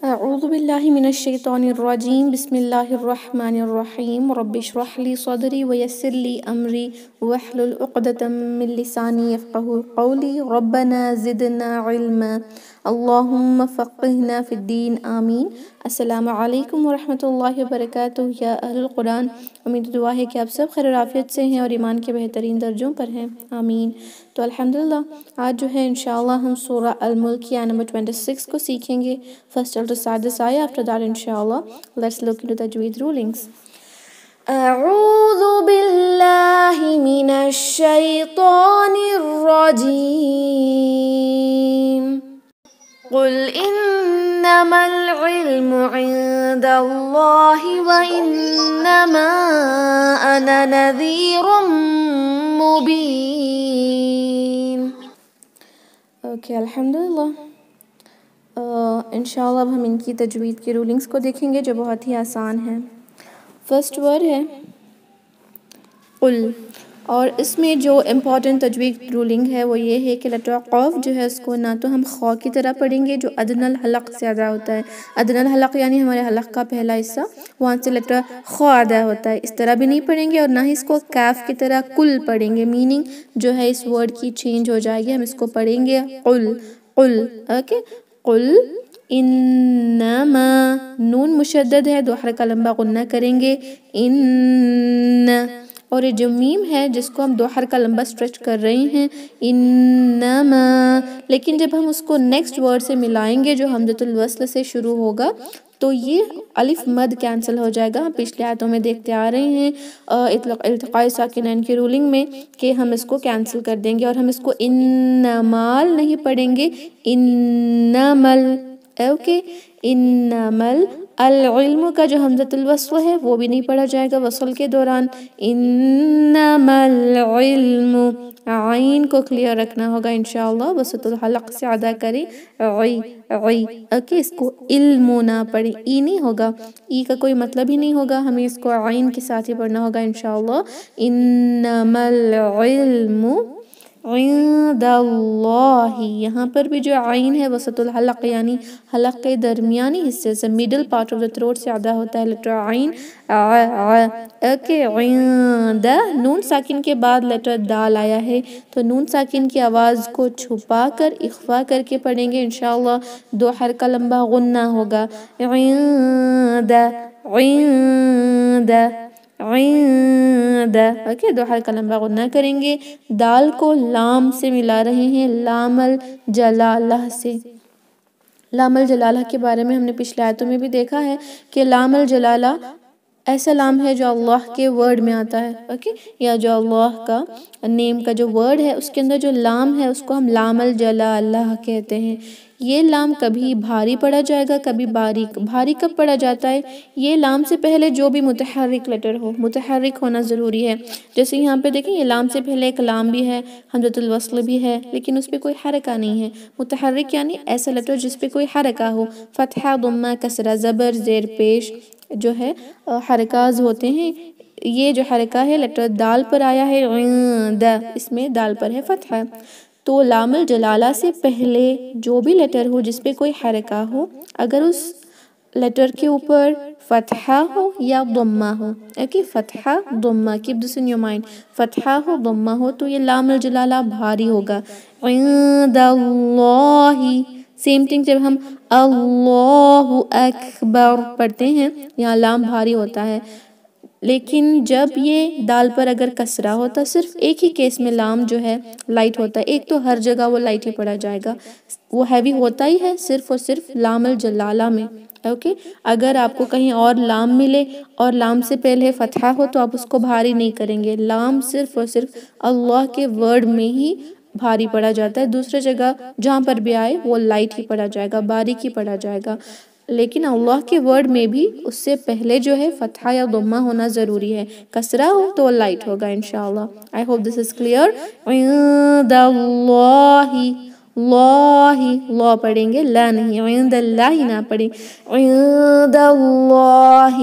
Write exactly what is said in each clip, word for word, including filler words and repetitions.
أعوذ بالله من الشيطان الرجيم بسم الله الرحمن الرحيم رب اشرح لي صدري ويسر لي أمري واحلل عقدة من لساني يفقه قولي ربنا زدنا علما اللهم فقهنا في الدين آمین۔ السلام علیکم ورحمۃ اللہ وبرکاتہ یا اہل القرآن، امید دعا ہے کہ آپ سب خیر و عافیت سے ہیں اور ایمان کے بہترین درجوں پر ہیں، آمین۔ تو الحمدللہ آج جو ہے انشاءاللہ ہم سورہ الملک کی آیت نمبر چھبیس کو سیکھیں گے، فرسٹ ٹو سادس آیہ، after that انشاءاللہ let's look into tajweed rulings۔ اعوذ باللہ من الشیطان الرجیم قل انما العلم عند اللہ وانما انا نذیر مبین۔ اوکے الحمدللہ، انشاءاللہ اب ہم ان کی تجوید کی رولنگز کو دیکھیں گے جو بہت ہی آسان ہیں۔ فرسٹ ورڈ ہے قل، اور اس میں جو امپورٹنٹ تجوید رولنگ ہے وہ یہ ہے کہ لیٹر قاف جو ہے اس کو نہ تو ہم خا کی طرح پڑھیں گے جو ادنی الحلق سے ادا ہوتا ہے، ادنی الحلق یعنی ہمارے حلق کا پہلا حصہ، وہاں سے لیٹر خا ادا ہوتا ہے، اس طرح بھی نہیں پڑھیں گے، اور نہ ہی اس کو کیف کی طرح کل پڑھیں گے، میننگ جو ہے اس ورڈ کی چینج ہو جائے گی، ہم اس کو پڑھیں گے قل قل، اوکے قل انما، نون مشدد ہے، دو حرکہ لمبا غنہ کریں گے، ان، اور یہ جو میم ہے جس کو ہم دو حرکہ لمبا سٹریچ کر رہے ہیں، انما، لیکن جب ہم اس کو نیکسٹ ورڈ سے ملائیں گے جو حمزۃ الوصل سے شروع ہوگا تو یہ الف مد کینسل ہو جائے گا۔ ہم پچھلے آیتوں میں دیکھتے آ رہے ہیں التقاء ساکنین کی رولنگ میں کہ ہم اس کو کینسل کر دیں گے، اور ہم اس کو انمال نہیں پڑھیں گے، انمل، اوکے انمل، العلم کا جو حمزۃ الوصل ہے وہ بھی نہیں پڑھا جائے گا وصل کے دوران، انما العلم، عین کو کلیئر رکھنا ہوگا انشاءاللہ، وسط الحلق سے ادا کریں، عی عی، اوکے اس کو علم نہ پڑھیں، ای نہیں ہوگا، ای کا کوئی مطلب ہی نہیں ہوگا، ہمیں اس کو عین کے ساتھ ہی پڑھنا ہوگا انشاءاللہ، انما العلم عند اللہ، یہاں پر بھی جو عین ہے وسط الحلق یعنی حلق کے درمیانی حصے سے، middle part of the throat سے ادا ہوتا ہے لیٹر عین، اوکے عند، نون ساکن کے بعد لیٹر دال آیا ہے تو نون ساکن کی آواز کو چھپا کر اخفا کر کے پڑھیں گے انشاءاللہ، دو حرکہ لمبا غنہ ہوگا، عند عند عند، اوکے دو حرکہ لمبا غنہ کریں گے، دال کو لام سے ملا رہے ہیں، لام الجلالہ سے۔ لام الجلالہ کے بارے میں ہم نے پچھلے آیتوں میں بھی دیکھا ہے کہ لام الجلالہ ایسا لام ہے جو اللہ کے ورڈ میں آتا ہے، اوکے یا جو اللہ کا نیم کا جو ورڈ ہے اس کے اندر جو لام ہے اس کو ہم لام الجلالہ کہتے ہیں۔ یہ لام کبھی بھاری پڑھا جائے گا کبھی باریک، بھاری کب پڑھا جاتا ہے؟ یہ لام سے پہلے جو بھی متحرک لیٹر ہو، متحرک ہونا ضروری ہے، جیسے یہاں پہ دیکھیں یہ لام سے پہلے ایک لام بھی ہے، حمزۃ الوصل بھی ہے، لیکن اس پہ کوئی حرکہ نہیں ہے، متحرک یعنی ایسا لیٹر جس پہ کوئی حرکہ ہو، فتحہ، ضمہ، کسرہ، زبر، زیر پیش جو ہے حرکاز ہوتے ہیں، یہ جو حرکہ ہے لیٹر دال پر آیا ہے، عند، اس میں دال پر ہے فتحہ، تو لام الجلالہ سے پہلے جو بھی لیٹر ہو جس پہ کوئی حرکہ ہو، اگر اس لیٹر کے اوپر فتحہ ہو یا ضمہ ہو، اوکے فتحہ ضمہ، keep this in your mind، فتحہ ہو ضمہ ہو تو یہ لام الجلالہ بھاری ہوگا، عند اللہ، سیم تھنگ جب ہم اللہ اکبر پڑھتے ہیں یہاں لام بھاری ہوتا ہے، لیکن جب یہ دال پر اگر کسرہ ہوتا صرف ایک ہی کیس میں لام جو ہے لائٹ ہوتا ہے، ایک تو ہر جگہ وہ لائٹ ہی پڑھا جائے گا، وہ ہیوی ہوتا ہی ہے صرف اور صرف لام الجلالہ میں، اوکے اگر آپ کو کہیں اور لام ملے اور لام سے پہلے فتحہ ہو تو آپ اس کو بھاری نہیں کریں گے، لام صرف اور صرف اللہ کے ورڈ میں ہی بھاری پڑھا جاتا ہے، دوسرے جگہ جہاں پر بھی آئے وہ لائٹ ہی پڑھا جائے گا، باریک ہی پڑھا جائے گا، لیکن اللہ کے ورڈ میں بھی اس سے پہلے جو ہے فتحہ یا ضمہ ہونا ضروری ہے، کسرہ ہو تو لائٹ ہوگا انشاءاللہ۔ I hope this is clear۔ عند اللہ، اللہ، لا پڑھیں گے لا نہیں، عند اللہ نہ پڑھیں، عند اللہ،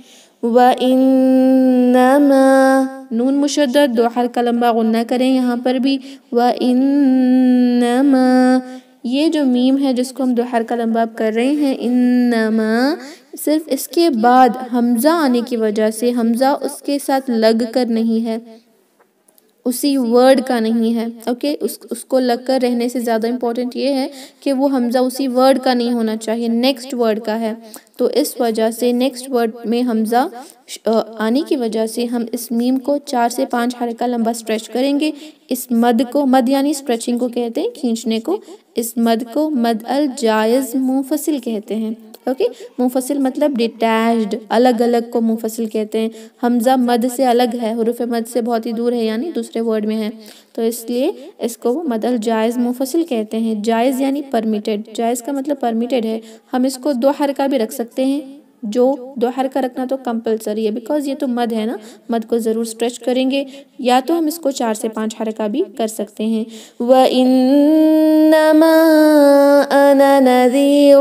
وَإِنَّمَا، نون مشدد، دو حرکہ لمبا غنہ کریں یہاں پر بھی، وَإِنَّمَا، یہ جو میم ہے جس کو ہم دو حرکہ لمبا کر رہے ہیں، انما، صرف اس کے بعد حمزہ آنے کی وجہ سے حمزہ اس کے ساتھ لگ کر نہیں ہے، اسی ورڈ کا نہیں ہے، اوکے اس اس کو لگ کر رہنے سے زیادہ امپورٹنٹ یہ ہے کہ وہ حمزہ اسی ورڈ کا نہیں ہونا چاہیے، نیکسٹ ورڈ کا ہے، تو اس وجہ سے نیکسٹ ورڈ میں حمزہ آنے کی وجہ سے ہم اس میم کو چار سے پانچ حرکہ لمبا سٹریچ کریں گے۔ اس مد کو، مد یعنی سٹریچنگ کو کہتے ہیں، کھینچنے کو، اس مد کو مد الجائز منفصل کہتے ہیں، اوکے منفصل مطلب ڈیٹیچڈ، الگ الگ کو منفصل کہتے ہیں۔ حمزہ مد سے الگ ہے، حروف مد سے بہت ہی دور ہے، یعنی دوسرے ورڈ میں ہے، تو اس لیے اس کو مد الجائز منفصل کہتے ہیں۔ جائز یعنی پرمیٹڈ، جائز کا مطلب پرمیٹڈ ہے، ہم اس کو دو حرکہ بھی رکھ سکتے ہیں، جو دو حرکہ رکھنا تو کمپلسری ہے، بیکاز یہ تو مد ہے نا، مد کو ضرور سٹریچ کریں گے، یا تو ہم اس کو چار سے پانچ حرکہ بھی کر سکتے ہیں۔ وَإِنَّمَا أَنَا نَذِيرٌ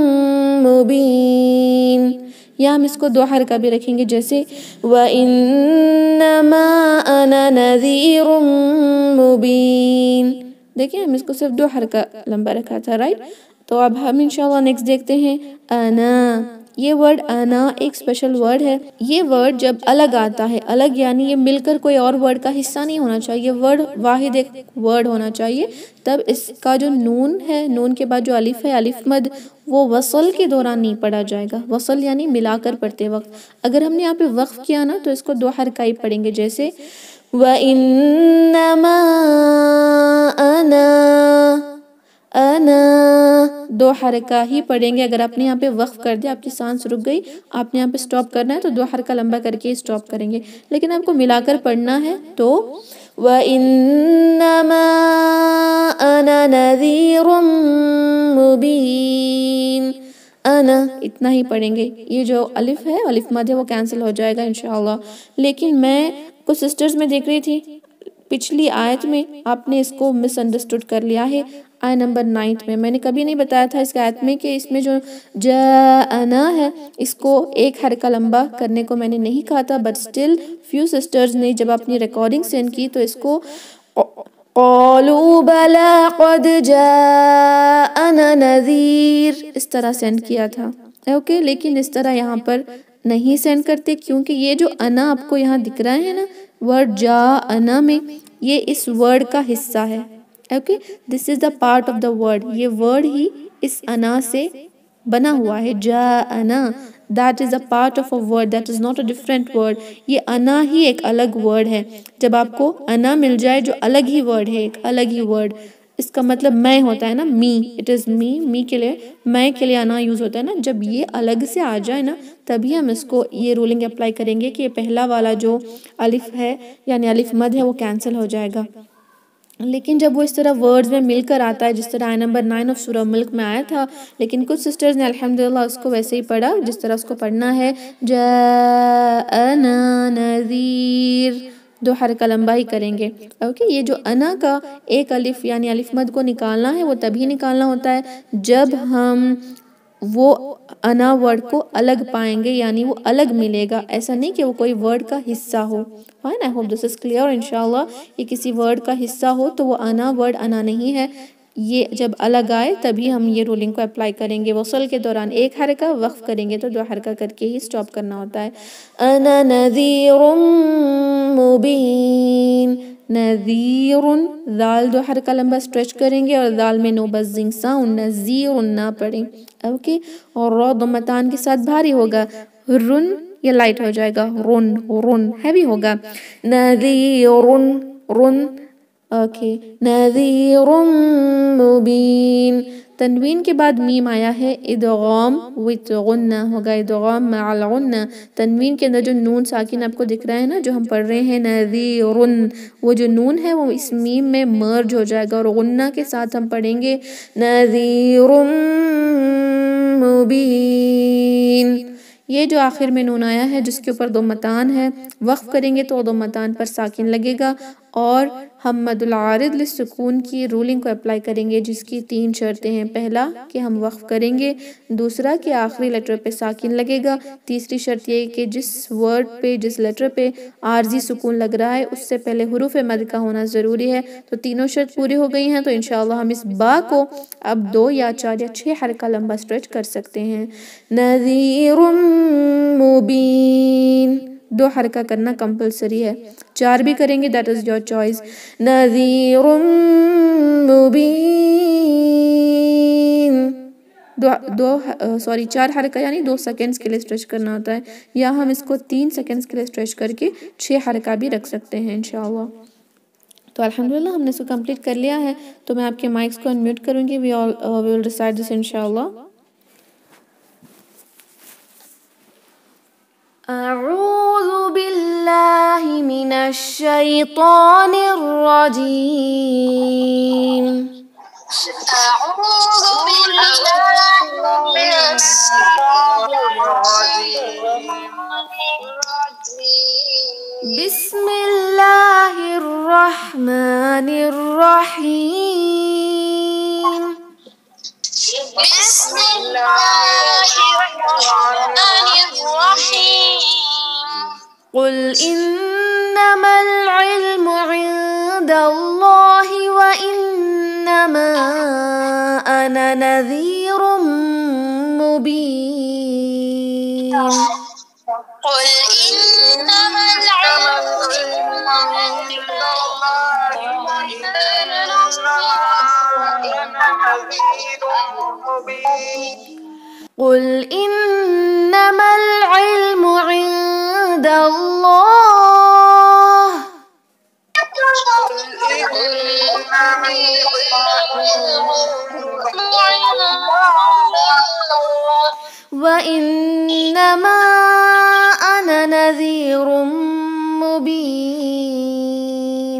مُبِينٌ، یا ہم اس کو دو حرکہ بھی رکھیں گے، جیسے وَإِنَّمَا أَنَا نَذِيرٌ مُبِينٌ، دیکھیں ہم اس کو صرف دو حرکہ لمبا رکھا تھا، رائٹ؟ تو اب ہم انشاءاللہ نیکسٹ دیکھتے ہیں انا۔ یہ ورڈ انا ایک سپیشل ورڈ ہے، یہ ورڈ جب الگ آتا ہے، الگ یعنی یہ مل کر کوئی اور ورڈ کا حصہ نہیں ہونا چاہیے، ورڈ واحد ایک ورڈ ہونا چاہیے، تب اس کا جو نون ہے، نون کے بعد جو الف ہے، الف مد، وہ وصل کے دوران نہیں پڑھا جائے گا، وصل یعنی ملا کر پڑھتے وقت۔ اگر ہم نے یہاں پہ وقف کیا نا تو اس کو دو حرکہ ہی پڑھیں گے، جیسے وَإِنَّمَا أَنَا، انا دو حرکہ ہی پڑھیں گے۔ اگر آپ نے یہاں پہ وقف کر دیا، آپ کی سانس رک گئی، آپ نے یہاں پہ سٹاپ کرنا ہے تو دو حرکہ لمبا کر کے سٹاپ کریں گے، لیکن آپ کو ملا کر پڑھنا ہے تو وَإِنَّمَا أَنَا نَذِيرٌ مُبِينٌ، انا اتنا ہی پڑھیں گے، یہ جو الف ہے، الف مد ہے، وہ کینسل ہو جائے گا انشاءاللہ۔ لیکن میں کچھ سسٹرز میں دیکھ رہی تھی پچھلی آیت میں آپ نے اس کو مس انڈرسٹوڈ کر لیا ہے، آیت نمبر نائنتھ میں میں نے کبھی نہیں بتایا تھا اس آیت میں کہ اس میں جو جاءنا ہے اس کو ایک حرکہ لمبا کرنے کو میں نے نہیں کہا تھا، بٹ سٹل فیو سسٹرز نے جب اپنی ریکارڈنگ سینڈ کی تو اس کو قالوا بلا قد جاءنا نذیر اس طرح سینڈ کیا تھا، اوکے لیکن اس طرح یہاں پر نہیں سینڈ کرتے، کیونکہ یہ جو انا آپ کو یہاں دکھ رہا ہے نا ورڈ جا انا میں، یہ اس ورڈ کا حصہ ہے، okay this is the part of the word, یہ ورڈ ہی اس انا سے بنا ہوا ہے، جا انا that is a part of a word, that is not a different word، یہ انا ہی ایک الگ ورڈ ہے۔ جب آپ کو انا مل جائے جو الگ ہی ورڈ ہے، ایک الگ ہی ورڈ، اس کا مطلب میں ہوتا ہے نا، می، it is me، می کے لئے، میں کے لئے انا یوز ہوتا ہے نا، جب یہ الگ سے آ جائے نا تبھی ہم اس کو یہ رولنگ اپلائی کریں گے کہ یہ پہلا والا جو الف ہے یعنی الف مد ہے وہ کینسل ہو جائے گا۔ لیکن جب وہ اس طرح ورڈز میں مل کر آتا ہے جس طرح آیت نمبر نائن آف سورہ ملک میں آیا تھا، لیکن کچھ سسٹرز نے الحمدللہ اس کو ویسے ہی پڑھا جس طرح اس کو پڑھنا ہے، جاءنا نذیر، دو حرکہ لمبا ہی کریں گے، اوکے یہ جو انا کا ایک الف یعنی الف مد کو نکالنا ہے وہ تبھی نکالنا ہوتا ہے جب ہم وہ انا ورڈ کو الگ پائیں گے، یعنی وہ الگ ملے گا، ایسا نہیں کہ وہ کوئی ورڈ کا حصہ ہو۔ Fine, I hope this is clear، انشاءاللہ یہ کسی ورڈ کا حصہ ہو تو وہ انا ورڈ انا نہیں ہے، یہ جب الگ آئے تبھی ہم یہ رولنگ کو اپلائی کریں گے، وصل کے دوران ایک حرکہ، وقف کریں گے تو دو حرکہ کر کے ہی سٹاپ کرنا ہوتا ہے۔ انا نذیر مبین، نذیر، ذال دو حرکہ لمبا سٹریچ کریں گے اور ذال میں نو بزنگ ساؤنڈ، نذیر نہ پڑھیں، اوکے اور را ضمتان کے ساتھ بھاری ہوگا، رن یہ لائٹ ہو جائے گا، رن رن ہیوی ہوگا، نذیر رن، اوکے نذیر مبین۔ تنوین کے بعد میم آیا ہے، ادغام وت غنہ ہوگا، ادغام مع الغنہ، تنوین کے اندر جو نون ساکن آپ کو دکھ رہا ہے نا جو ہم پڑھ رہے ہیں نذیر، وہ جو نون ہے وہ اس میم میں مرج ہو جائے گا اور غنہ کے ساتھ ہم پڑھیں گے نذیر مبین۔ یہ جو آخر میں نون آیا ہے جس کے اوپر دو متان ہے، وقف کریں گے تو دو متان پر ساکن لگے گا اور ہم مد العارض للسکون کی رولنگ کو اپلائی کریں گے، جس کی تین شرطیں ہیں۔ پہلا کہ ہم وقف کریں گے، دوسرا کہ آخری لیٹر پہ ساکن لگے گا، تیسری شرط یہ کہ جس ورڈ پہ جس لیٹر پہ عارضی سکون لگ رہا ہے اس سے پہلے حروف مد کا ہونا ضروری ہے۔ تو تینوں شرط پوری ہو گئی ہیں، تو انشاءاللہ ہم اس با کو اب دو یا چار یا چھ حرکہ لمبا سٹریچ کر سکتے ہیں۔ نذیر مبین، دو حرکہ کرنا کمپلسری ہے، چار بھی کریں گے دیٹ از یور چوائس۔ نذیر مبین، دو دو سوری چار حرکہ یعنی دو سیکنڈز کے لیے اسٹریچ کرنا ہوتا ہے، یا ہم اس کو تین سیکنڈز کے لیے اسٹریچ کر کے چھ حرکہ بھی رکھ سکتے ہیں انشاءاللہ۔ تو الحمدللہ ہم نے اس کو کمپلیٹ کر لیا ہے، تو میں آپ کے مائکس کو انمیوٹ کروں گی۔ وی آل وی ول ریسائٹ دس انشاءاللہ۔ اعوذ باللہ من الشیطان الرجیم، أعوذ بالله من الشيطان الرجيم، بسم اللہ الرحمن الرحیم، بسم الله الرحمن الرحيم، قل انما العلم عند اللہ وانما انا نذیر مبین، قل إنما العلم عند الله وأنا نذير مبين، قل انما العلم عند اللہ وَإِنَّمَا أَنَا نَذِيرٌ مُبِينٌ،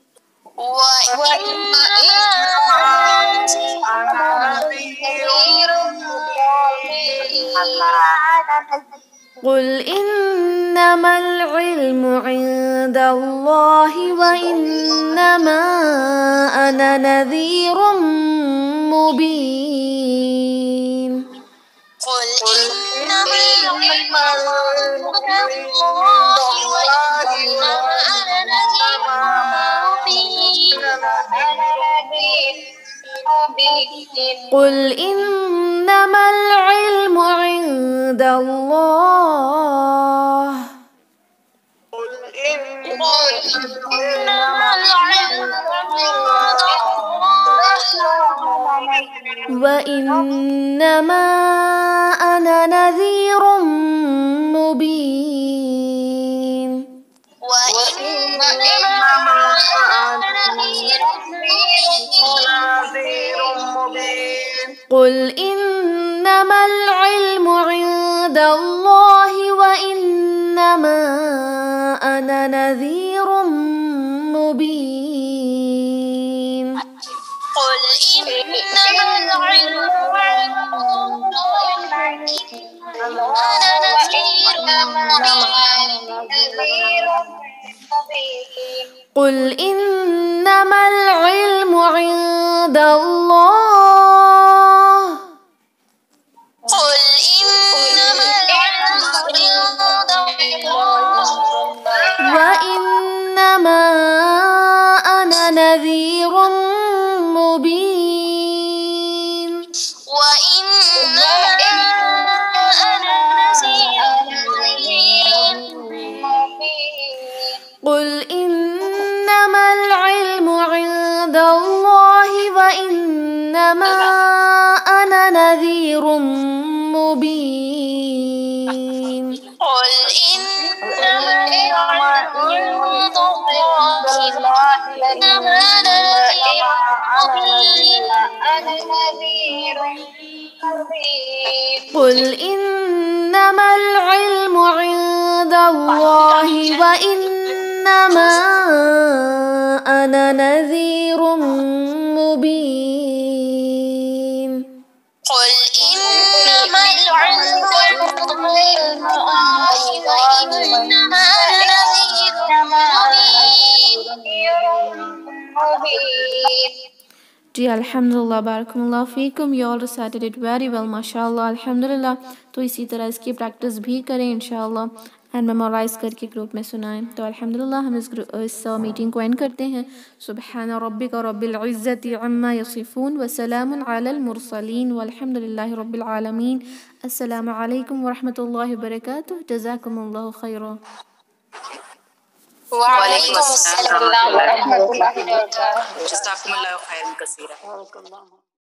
قل إنما العلم عند الله وإنما أنا نذير مبين، قل إنما العلم عند الله وإنما أنا نذير مبين، قل إنما العلم عند الله وإنما أنا نذير مبين، قل إنما العلم عند الله وإنما أنا نذير مبين، قل إنما العلم عند الله وأنا نذير مبين، قل إنما العلم عند الله قل إنما العلم عند الله وإنما أنا نذير مبين، وإنما أنا نذير مبين، قل إنما العلم عند الله وإنما أنا نذير مبين، قل إنما العلم عند الله وإنما أنا نذير مبين، قل إنما العلم عند الله وإنما أنا نذير مبين، قل إنما العلم عند الله وإنما أنا نذير مبين، جی الحمدللہ بارکم اللہ فیکم. You all recited it very well ماشاء اللہ الحمدللہ. تو اسی طرح اس کی پریکٹس بھی کریں انشاءاللہ اینڈ میمورائز کر کے گروپ میں سنائیں. تو الحمدللہ ہم اس اس میٹنگ کو اینڈ کرتے ہیں. سبحان ربک رب العزت عما یصفون وسلام علی المرسلین والحمد للہ رب العالمین. السلام علیکم ورحمۃ اللہ وبرکاتہ. جزاکم اللہ خیرا. وعلیکم السلام ورحمۃ اللہ وبرکاتہ. جزاکم اللہ خیرا کثیرا.